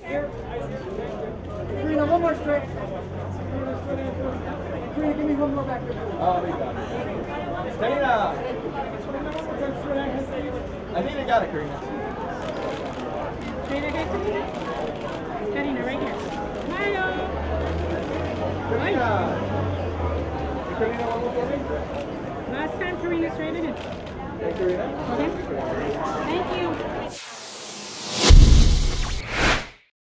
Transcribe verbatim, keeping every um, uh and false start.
Karina, one more straight. Karina, give me one more back there. Oh, we got it. Karina! I think they got it, Karina. Straight ahead, Karina. Karina, right here. Smile. Karina! Karina, one more for me? Last time, Karina, straight ahead. Okay, Karina. Okay. Thank you.